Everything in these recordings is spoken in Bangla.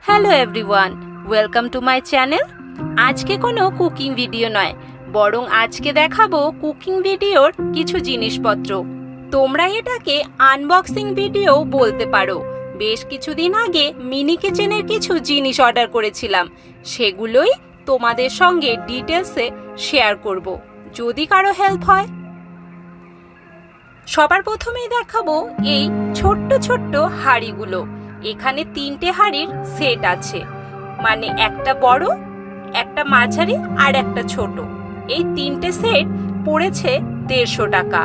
Hello everyone, welcome to my channel. আজকে কোনো কুকিং ভিডিও নয়, বরং আজকে দেখাবো কুকিং ভিডিওর কিছু জিনিসপত্র। তোমরা এটাকে আনবক্সিং ভিডিও বলতে পারো। বেশ কিছুদিন আগে মিনি কিচেনের কিছু জিনিস অর্ডার করেছিলাম, সেগুলোই তোমাদের সঙ্গে ডিটেলসে শেয়ার করব, যদি কারো হেল্প হয়। সবার প্রথমেই দেখাবো এই ছোট্ট ছোট্ট হাঁড়িগুলো। এখানে 3টে হাঁড়ির সেট আছে, মানে একটা বড়, একটা মাঝারি আর একটা ছোট। এই 3টে সেট পড়েছে 150 টাকা।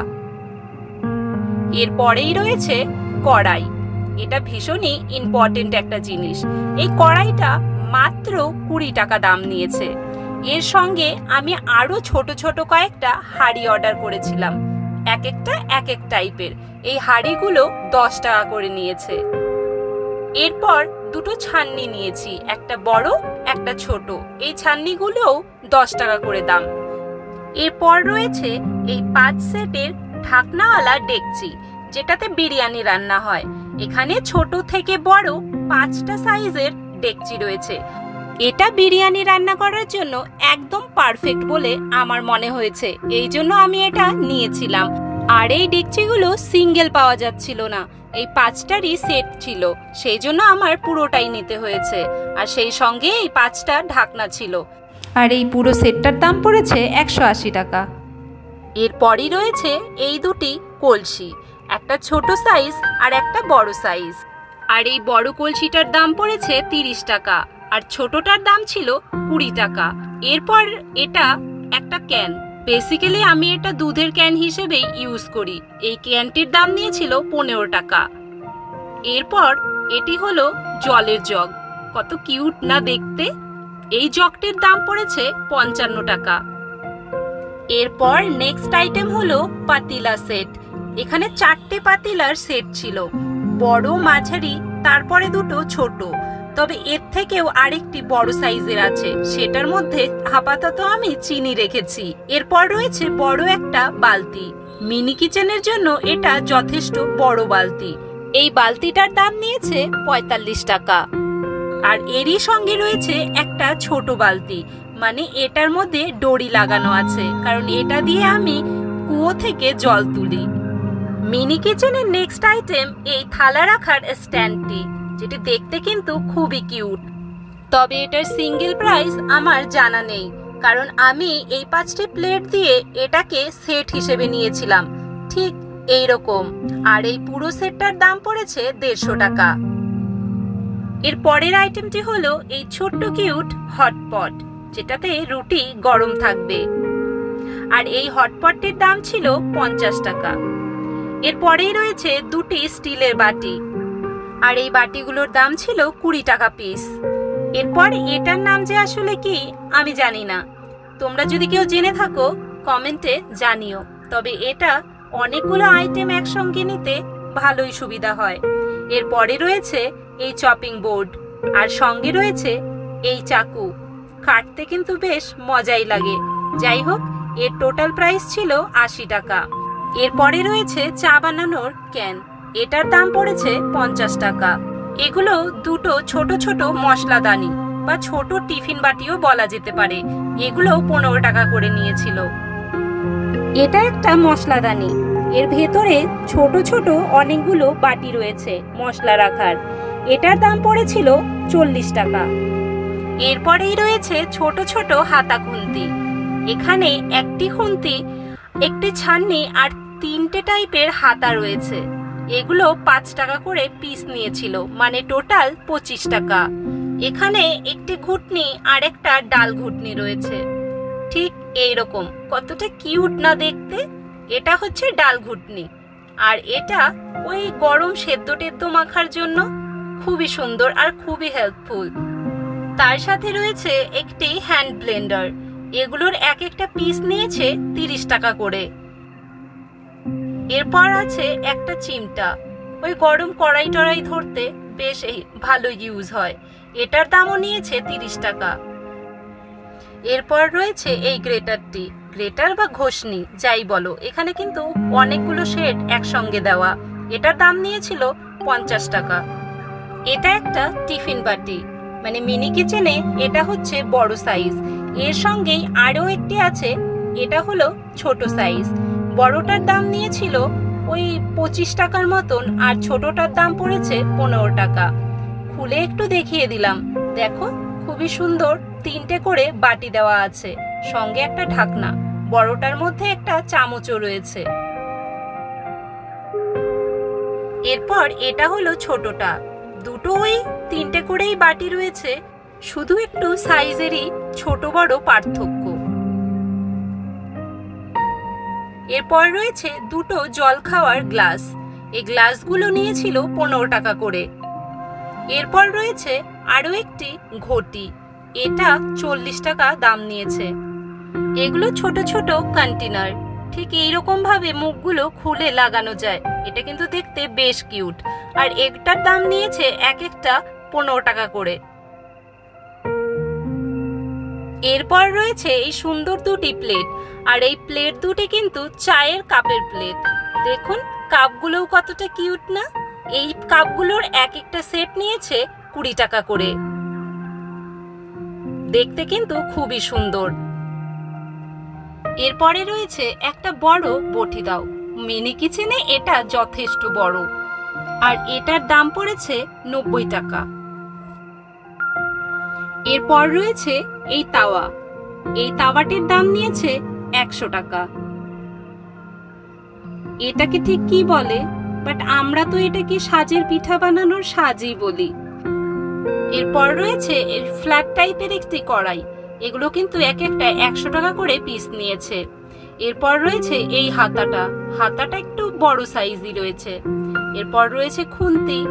এরপরেই রয়েছে কড়াই। এটা ভীষণই ইম্পর্টেন্ট একটা জিনিস। এই কড়াইটা মাত্র 20 টাকা দাম নিয়েছে। এর সঙ্গে আমি আরো ছোট ছোট কয়েকটা হাঁড়ি অর্ডার করেছিলাম, এক একটা এক এক টাইপের। এই হাঁড়িগুলো 10 টাকা করে নিয়েছে। এরপর দুটো ছান্নি নিয়েছি, একটা বড় একটা ছোট। এই ছান্নিগুলোও 10 টাকা করে দাম। এরপর রয়েছে এই 5 সেটের ঢাকনাওয়ালা ডেকচি, যেটাতে বিরিয়ানি রান্না হয়। এখানে ছোট থেকে বড় 5টা সাইজের ডেকচি রয়েছে। এটা বিরিয়ানি রান্না করার জন্য একদম পারফেক্ট বলে আমার মনে হয়েছে, এই জন্য আমি এটা নিয়েছিলাম। আর এই ডেকচিগুলো সিঙ্গেল পাওয়া যাচ্ছিল না, এই 5টারই সেট ছিল, সেই জন্য আমার পুরোটাই নিতে হয়েছে। আর সেই সঙ্গে এই 5টা ঢাকনা ছিল। আর এই পুরো সেটটার দাম পড়েছে 180 টাকা। এরপরই রয়েছে এই দুটি কলসি, একটা ছোট সাইজ আর একটা বড় সাইজ। আর এই বড় কলসিটার দাম পড়েছে 30 টাকা, আর ছোটটার দাম ছিল 20 টাকা। এরপর এটা একটা ক্যান। বেসিক্যালি আমি এটা দুধের ক্যান হিসেবেই ইউজ করি। এই ক্যানটির দাম নিয়েছিল 15 টাকা। এরপর এটি হলো জলের জগ, কত কিউট না দেখতে। এই জগটির দাম পড়েছে 55 টাকা। এরপর নেক্সট আইটেম হলো পাতিলা সেট। এখানে 4টে পাতিলার সেট ছিল, বড়, মাঝারি, তারপরে দুটো ছোট। তবে এর থেকেও আরেকটি বড় সাইজের আছে, সেটার মধ্যে আপাতত আমি চিনি রেখেছি। এরপর রয়েছে বড় একটা বালতি। মিনি কিচেনের জন্য এটা যথেষ্ট বড় বালতি। এই বালতিটার দাম নিয়েছে 45 টাকা। আর এরই সঙ্গে রয়েছে একটা ছোট বালতি, মানে এটার মধ্যে দড়ি লাগানো আছে, কারণ এটা দিয়ে আমি কুয়ো থেকে জল তুলি। মিনি কিচেনের নেক্সট আইটেম এই থালা রাখার স্ট্যান্ডটি, যেটি দেখতে কিন্তু খুবই কিউট। তবে এটার সিঙ্গেল প্রাইস আমার জানা নেই, কারণ আমি এই 5টি প্লেট দিয়ে এটাকে সেট হিসেবে নিয়েছিলাম, ঠিক এই রকম। আর এই পুরো সেটটার দাম পড়েছে 150 টাকা। এর পরের আইটেমটি হলো এই ছোট্ট কিউট হটপট, যেটাতে রুটি গরম থাকবে। আর এই হটপটটির দাম ছিল 50 টাকা। এরপরেই রয়েছে দুটি স্টিলের বাটি, আর এই বাটিগুলোর দাম ছিল 20 টাকা পিস। এরপর এটার নাম যে আসলে কি আমি জানি না, তোমরা যদি কেউ জেনে থাকো কমেন্টে জানিও। তবে এটা অনেকগুলো আইটেম একসঙ্গে নিতে ভালোই সুবিধা হয়। এরপরে রয়েছে এই চপিং বোর্ড, আর সঙ্গে রয়েছে এই চাকু। কাটতে কিন্তু বেশ মজাই লাগে। যাই হোক, এর টোটাল প্রাইস ছিল 80 টাকা। এরপরে রয়েছে চা বানানোর ক্যান, এটার দাম পড়েছে 50 টাকা। এগুলো দুটো ছোট ছোট মশলাদানি বা ছোট টিফিন বাটিও বলা যেতে পারে। এগুলো 15 টাকা করে নিয়েছিল। এটা একটা মশলাদানি, এর ভেতরে ছোট ছোট অনেকগুলো বাটি রয়েছে মশলা রাখার। এটার দাম পড়েছিল 40 টাকা। এরপরেই রয়েছে ছোট ছোট হাতা খুন্তি। এখানে একটি খুন্তি, একটি ছান্নি আর 3টে টাইপের হাতা রয়েছে। এগুলো 5 টাকা করে পিস নিয়েছিল, মানে টোটাল 25 টাকা। এখানে একটি ঘুটনি আর একটা ডাল ঘুটনি রয়েছে, ঠিক এইরকম। কতটা কিউট না দেখতে। এটা হচ্ছে ডাল ঘুটনি, আর এটা ওই গরম সেদ্ধ টেদ্ধ মাখার জন্য খুবই সুন্দর আর খুবই হেল্পফুল। তার সাথে রয়েছে একটি হ্যান্ড ব্লেন্ডার। এগুলোর এক একটা পিস নিয়েছে 30 টাকা করে। এরপর আছে একটা চিমটা, ওই গরম কড়াই টড়াই ধরতে বেশ ভালো ইউজ হয়। এটার দামও নিয়েছে 30 টাকা। এরপর রয়েছে এই গ্রেটারটি, গ্রেটার বা ঘষনি যাই বলো। এখানে কিন্তু অনেকগুলো শেড একসঙ্গে দেওয়া। এটার দাম নিয়েছিল 50 টাকা। এটা একটা টিফিন বাটি, মানে মিনি কিচেনে এটা হচ্ছে বড় সাইজ। এর সঙ্গেই আরও একটি আছে, এটা হলো ছোট সাইজ। বড়টার দাম নিয়েছিল ওই 25 টাকার মতন, আর ছোটটার দাম পড়েছে 15 টাকা। খুলে একটু দেখিয়ে দিলাম, দেখো খুবই সুন্দর 3টে করে বাটি দেওয়া আছে, সঙ্গে একটা ঢাকনা। বড়টার মধ্যে একটা চামচও রয়েছে। এরপর এটা হলো ছোটটা, দুটো ওই 3টে করেই বাটি রয়েছে, শুধু একটু সাইজেরই ছোট বড় পার্থক্য। এরপর রয়েছে দুটো জল খাওয়ার গ্লাস, এই গ্লাসগুলো নিয়েছিল 15 টাকা করে। এরপর রয়েছে আরো একটি ঘটি, এটা 40 টাকা দাম নিয়েছে। এগুলো ছোট ছোট কন্টেনার, ঠিক এইরকম ভাবে মুখগুলো খুলে লাগানো যায়। এটা কিন্তু দেখতে বেশ কিউট, আর একটার দাম নিয়েছে এক একটা 15 টাকা করে। এরপর রয়েছে এই সুন্দর দুটি প্লেট, আর এই প্লেট দুটি কিন্তু চায়ের কাপের প্লেট। দেখুন কাপগুলোও কতটা কিউট না। এই কাপগুলোর এক একটা সেট নিয়েছে 20 টাকা করে। দেখতে কিন্তু খুবই সুন্দর। এরপরে রয়েছে একটা বড় বটি দাও। মিনি কিচেনে এটা যথেষ্ট বড়, আর এটার দাম পড়েছে 90 টাকা। এরপর রয়েছে এই তাওয়া, এই তাওয়াটির দাম নিয়েছে 100 টাকা। এটাকে ঠিক কি বলে, বাট আমরা তো এটাকে সাজের পিঠা বানানোর সাজই বলি। এরপর রয়েছে এর ফ্ল্যাট টাইপের একটি কড়াই, এগুলো কিন্তু এক একটা 100 টাকা করে পিস নিয়েছে। এরপর রয়েছে এই হাতাটা, হাতাটা একটু বড় সাইজই রয়েছে। এরপর রয়েছে খুন্তি,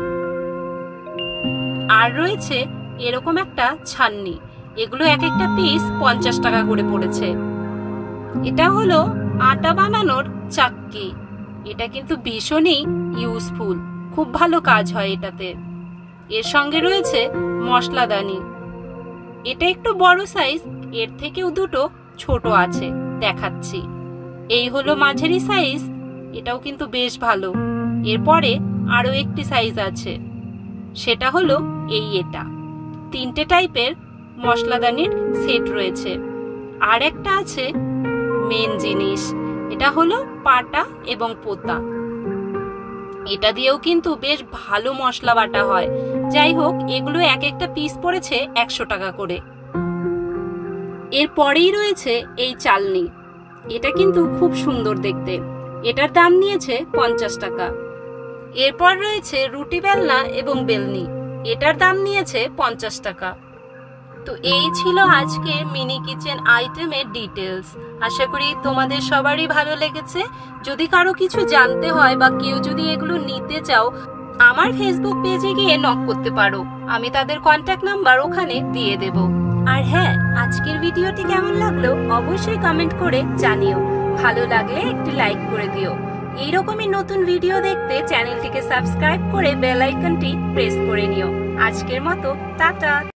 আর রয়েছে এরকম একটা ছান্নি, এগুলো এক একটা পিস 50 টাকা করে পড়েছে। এটা হলো আটা বানানোর চাক্কি, এটা কিন্তু ভীষণই ইউজফুল, খুব ভালো কাজ হয় এটাতে। এর সঙ্গে রয়েছে মশলাদানি, এটা একটু বড় সাইজ, এর থেকেও দুটো ছোট আছে, দেখাচ্ছি। এই হলো মাঝারি সাইজ, এটাও কিন্তু বেশ ভালো। এরপরে আরো একটি সাইজ আছে, সেটা হলো এটা 3টে টাইপের মশলাদানির সেট রয়েছে। আর একটা আছে মেন জিনিস, এটা হলো পাটা এবং পোতা, এটা দিয়েও কিন্তু বেশ ভালো মশলা বাটা হয়। যাই হোক, এগুলো এক একটা পিস পড়েছে 100 টাকা করে। এরপরেই রয়েছে এই চালনি, এটা কিন্তু খুব সুন্দর দেখতে, এটার দাম নিয়েছে 50 টাকা। এরপর রয়েছে রুটি বেলনা এবং বেলনি, এটার দাম নিয়েছে 50 টাকা। তো এই ছিল আজকের মিনি কিচেন আইটেমের ডিটেলস। আশা করি তোমাদের সবারই ভালো লেগেছে। যদি কারো কিছু জানতে হয় বা কেউ যদি এগুলো নিতে চাও, আমার ফেসবুক পেজে গিয়ে নক করতে পারো, আমি তাদের কন্ট্যাক্ট নাম্বার ওখানে দিয়ে দেব। আর হ্যাঁ, আজকের ভিডিওটি কেমন লাগলো অবশ্যই কমেন্ট করে জানিও। ভালো লাগলে একটি লাইক করে দিও। এইরকমই নতুন ভিডিও দেখতে চ্যানেলটিকে সাবস্ক্রাইব করে বেল আইকনটি প্রেস করে নিও। আজকের মতো টাটা।